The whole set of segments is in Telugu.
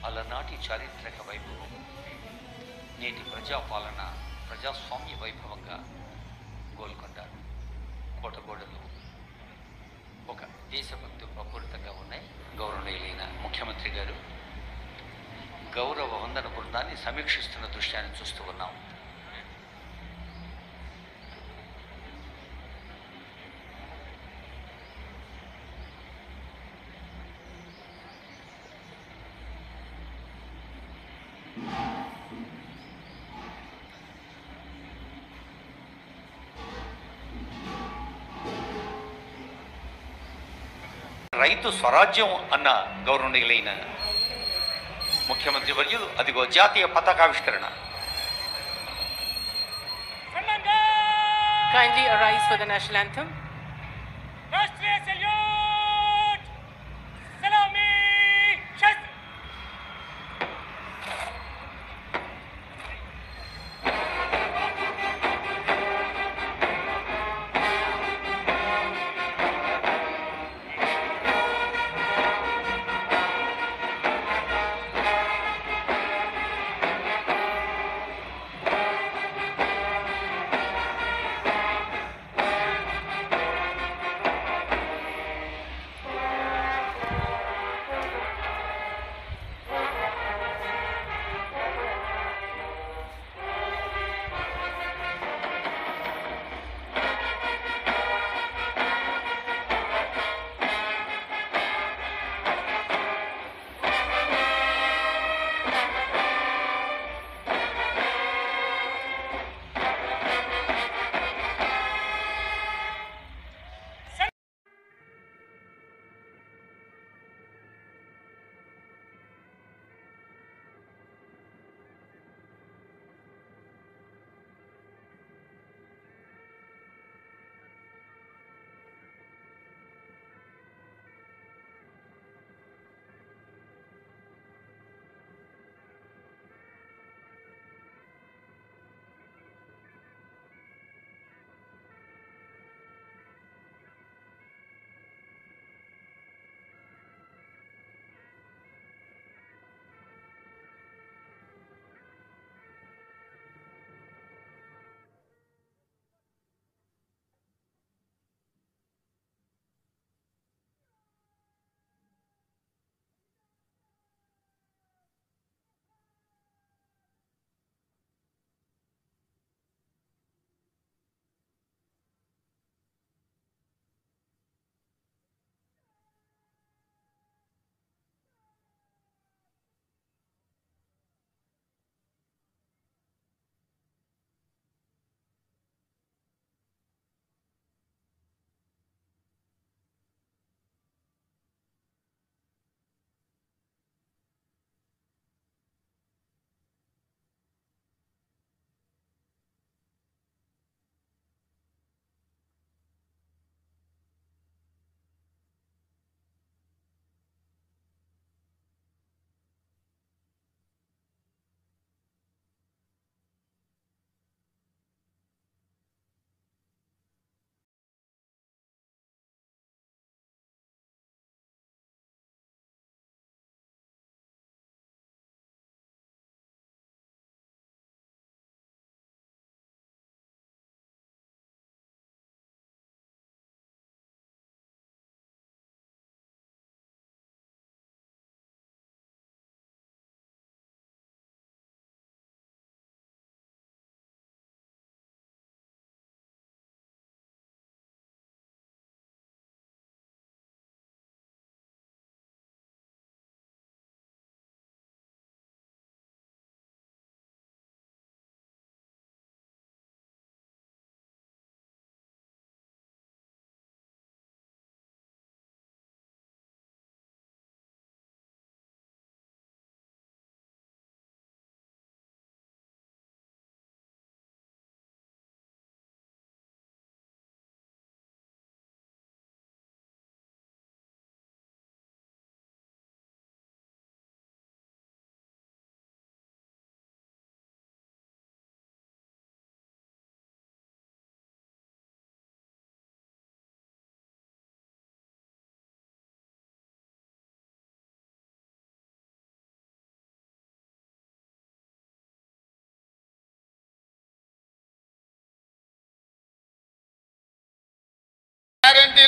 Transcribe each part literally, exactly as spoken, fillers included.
అలనాటి చారిత్రక వైభవం నేటి ప్రజాపాలన ప్రజాస్వామ్య వైభవంగా గోల్కొండ కోటగోడలు ఒక దేశభక్తి ప్రపూరితంగా ఉన్నాయి. గౌరవనీయులైన ముఖ్యమంత్రి గారు గౌరవ వందన బృందాన్ని సమీక్షిస్తున్న దృశ్యాన్ని చూస్తూ ఉన్నాం. రైతు స్వరాజ్యం అన్న గౌరవనీయులైన ముఖ్యమంత్రి వర్యులు అదిగో జాతీయ పతాకావిష్కరణ. Kindly arise for the national anthem. राष्ट्रीय सल्यूट सलामी शस्त्र.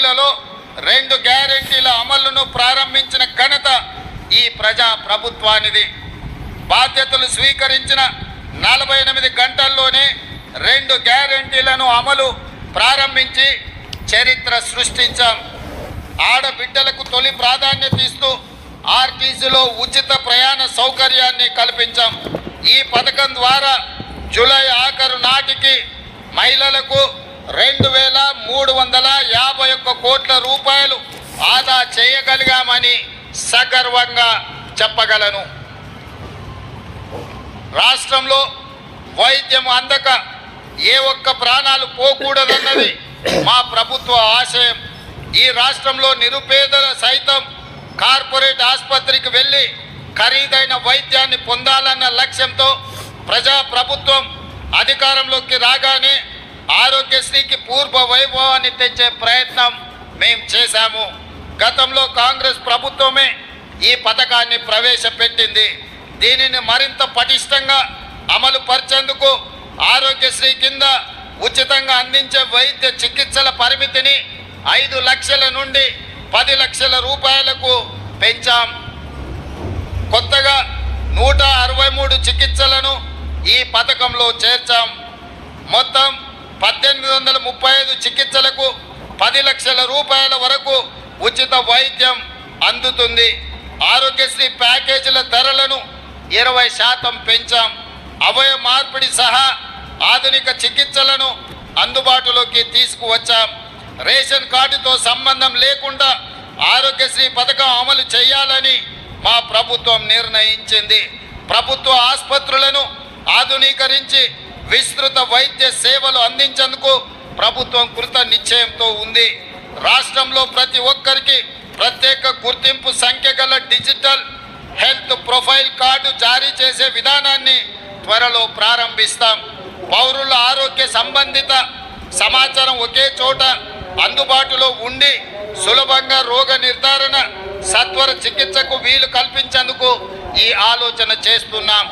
హామీలలో రెండు గ్యారెంటీల అమలును ప్రారంభించిన ఘనత ఈ ప్రజా ప్రభుత్వానిది. బాధ్యతలు స్వీకరించిన నలభై ఎనిమిది గంటల్లోనే రెండు గ్యారెంటీలను అమలు ప్రారంభించి చరిత్ర సృష్టించాం. ఆడబిడ్డలకు తొలి ప్రాధాన్యత ఇస్తూ ఆర్టీసీలో ఉచిత ప్రయాణ సౌకర్యాన్ని కల్పించాం. ఈ పథకం ద్వారా జూలై ఆఖరు నాటికి మహిళలకు రెండు వేల మూడు వందల యాభై ఒక్క కోట్ల రూపాయలు ఆదా చేయగలిగామని సగర్వంగా చెప్పగలను. రాష్ట్రంలో వైద్యం అందక ఏ ఒక్క ప్రాణాలు పోకూడదన్నది మా ప్రభుత్వ ఆశయం. ఈ రాష్ట్రంలో నిరుపేదల సైతం కార్పొరేట్ ఆసుపత్రికి వెళ్ళి ఖరీదైన వైద్యాన్ని పొందాలన్న లక్ష్యంతో ప్రజా ప్రభుత్వం అధికారంలోకి రాగానే ఆరోగ్యశ్రీకి పూర్వ వైభవాన్ని తెచ్చే ప్రయత్నం మేము చేశాము. గతంలో కాంగ్రెస్ ప్రభుత్వమే ఈ పథకాన్ని ప్రవేశపెట్టింది. దీనిని మరింత పటిష్టంగా అమలు పరిచేందుకు ఆరోగ్యశ్రీ కింద ఉచితంగా అందించే వైద్య చికిత్సల పరిమితిని ఐదు లక్షల నుండి పది లక్షల రూపాయలకు పెంచాం. కొత్తగా నూట అరవై మూడు చికిత్సలను ఈ పథకంలో చేర్చాం. మొత్తం పద్దెనిమిది వందల ముప్పై ఐదు చికిత్సలకు పది లక్షల రూపాయల వరకు ఉచిత వైద్యం అందుతుంది. ఆరోగ్యశ్రీ ప్యాకేజీల ధరలను ఇరవై శాతం పెంచాం. అవయవ మార్పిడి సహా ఆధునిక చికిత్సలను అందుబాటులోకి తీసుకువచ్చాం. రేషన్ కార్డుతో సంబంధం లేకుండా ఆరోగ్యశ్రీ పథకం అమలు చేయాలని మా ప్రభుత్వం నిర్ణయించింది. ప్రభుత్వ ఆసుపత్రులను ఆధునీకరించి విస్తృత వైద్య సేవలు అందించేందుకు ప్రభుత్వం కృత నిశ్చయంతో ఉంది. రాష్ట్రంలో ప్రతి ఒక్కరికి ప్రత్యేక గుర్తింపు సంఖ్య గల డిజిటల్ హెల్త్ ప్రొఫైల్ కార్డు జారీ చేసే విధానాన్ని త్వరలో ప్రారంభిస్తాం. పౌరుల ఆరోగ్య సంబంధిత సమాచారం ఒకే చోట అందుబాటులో ఉండి సులభంగా రోగ నిర్ధారణ, సత్వర చికిత్సకు వీలు కల్పించేందుకు ఈ ఆలోచన చేస్తున్నాం.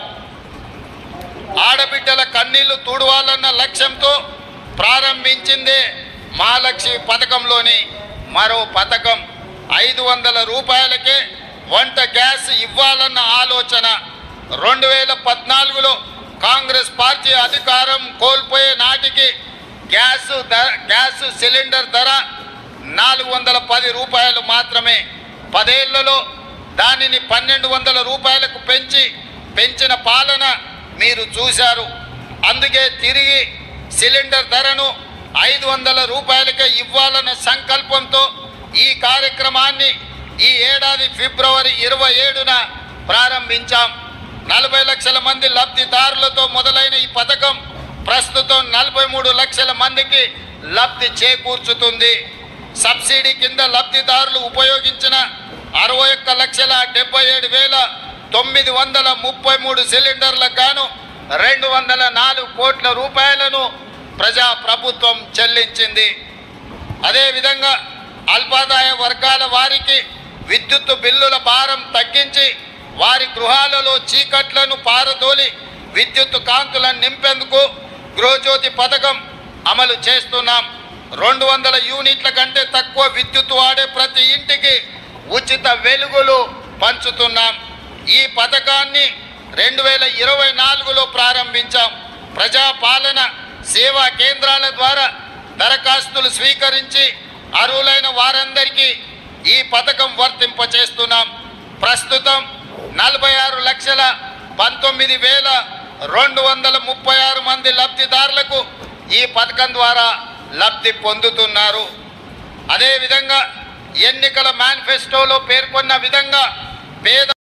ఆడబిడ్డల కన్నీళ్లు తుడవాలన్న లక్ష్యంతో ప్రారంభించిందే మహాలక్ష్మి పథకంలోని మరో పథకం. ఐదు వందల రూపాయలకే వంట గ్యాస్ ఇవ్వాలన్న ఆలోచన. రెండు వేల పద్నాలుగులో కాంగ్రెస్ పార్టీ అధికారం కోల్పోయే నాటికి గ్యాస్ ధర గ్యాస్ సిలిండర్ ధర నాలుగు వందల పది రూపాయలు మాత్రమే. పదేళ్లలో దానిని పన్నెండు వందల రూపాయలకు పెంచి పెంచిన పాలన మీరు చూశారు. అందుకే తిరిగి సిలిండర్ ధరను ఐదు వందల రూపాయలకే ఇవ్వాలన్న సంకల్పంతో ఈ కార్యక్రమాన్ని ఈ ఏడాది ఫిబ్రవరి ఇరవై ఏడున ప్రారంభించాం. నలభై లక్షల మంది లబ్ధిదారులతో మొదలైన ఈ పథకం ప్రస్తుతం నలభై మూడు లక్షల మందికి లబ్ధి చేకూర్చుతుంది. సబ్సిడీ కింద లబ్ధిదారులు ఉపయోగించిన అరవై ఒక్క లక్షల డెబ్బై ఏడు వేల తొమ్మిది వందల ముప్పై మూడు సిలిండర్లకు గాను రెండు వందల నాలుగు కోట్ల రూపాయలను ప్రజా ప్రభుత్వం చెల్లించింది. అదేవిధంగా అల్పాదాయ వర్గాల వారికి విద్యుత్ బిల్లుల భారం తగ్గించి వారి గృహాలలో చీకట్లను పారదోలి విద్యుత్ కాంతులను నింపేందుకు గృహజ్యోతి పథకం అమలు చేస్తున్నాం. రెండు వందల యూనిట్ల కంటే తక్కువ విద్యుత్ వాడే ప్రతి ఇంటికి ఉచిత వెలుగులు పంచుతున్నాం. ఈ పథకాన్ని రెండు వేల ఇరవై నాలుగులో ప్రారంభించాం. ప్రజాపాలన సేవా కేంద్రాల ద్వారా దరఖాస్తులు స్వీకరించి అర్హులైన వారందరికీ ఈ పథకం వర్తింపచేస్తున్నాం. ప్రస్తుతం నలభై ఆరు లక్షల పంతొమ్మిది వేల రెండు వందల ముప్పై ఆరు మంది లబ్ధిదారులకు ఈ పథకం ద్వారా లబ్ధి పొందుతున్నారు. అదేవిధంగా ఎన్నికల మేనిఫెస్టోలో పేర్కొన్న విధంగా పేద